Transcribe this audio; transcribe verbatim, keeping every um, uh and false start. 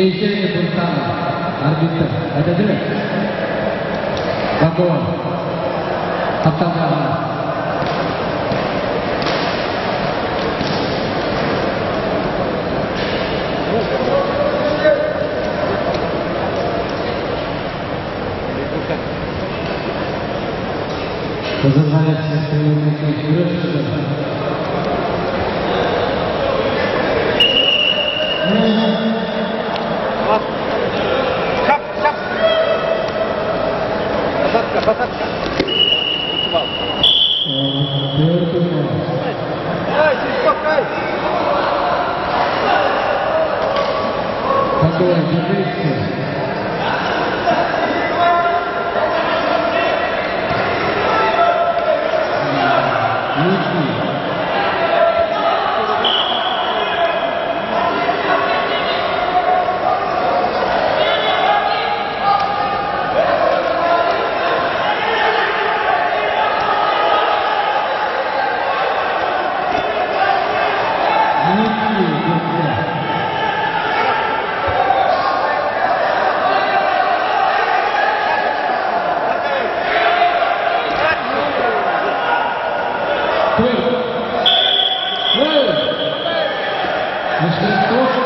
Решение Буртана. Арбитр. Это дыры. Бакова. Апталгана. Разорвались все вперед. Шап, шап. Посадка, посадка. Ай, успокой. Какое действие? Well,